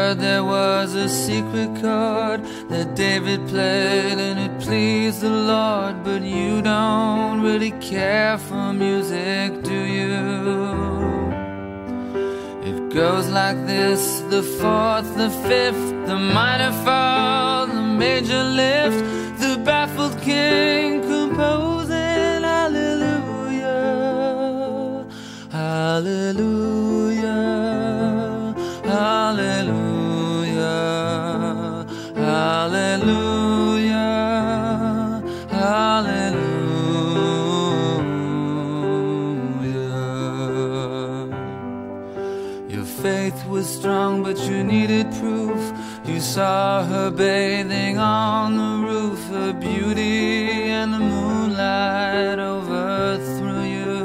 heard there was a secret chord that David played and it pleased the Lord. But you don't really care for music, do you? It goes like this: the fourth, the fifth, the minor fall, the major lift, the baffled king composing hallelujah, hallelujah, hallelujah, hallelujah, hallelujah. Your faith was strong, but you needed proof. You saw her bathing on the roof, her beauty and the moonlight overthrew you.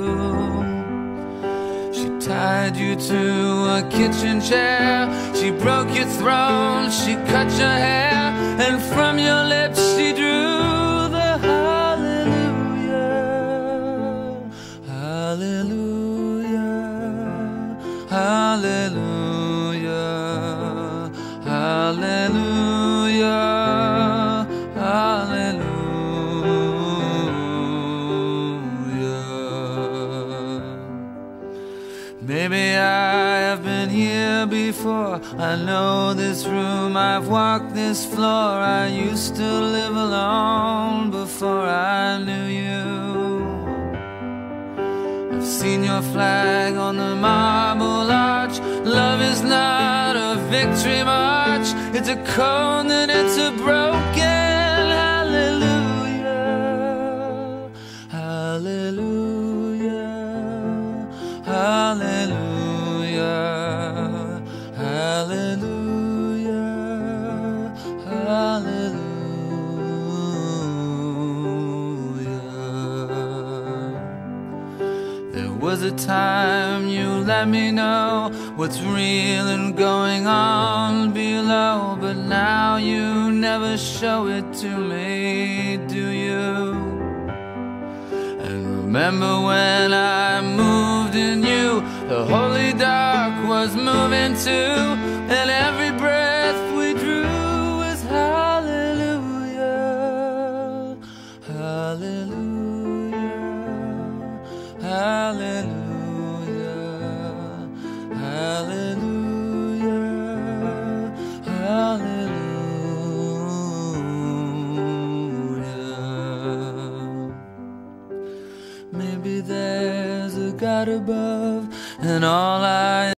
She tied you to a kitchen chair, she broke your throne, she cut your hair, and from your lips she drew the hallelujah, hallelujah, hallelujah, hallelujah, hallelujah. Maybe I have been here before, I know this room, I've walked this floor. I used to live alone before I knew you. I've seen your flag on the marble arch. Love is not a victory march, it's a cold and it's a broken hallelujah, hallelujah, hallelujah, hallelujah, hallelujah. There was a time you let me know what's real and going on below, but now you never show it to me, do you? And remember when I moved in you, the holy dark was moving too, and every breath we drew was hallelujah, hallelujah, hallelujah, hallelujah, hallelujah. Maybe there's a God above, and all I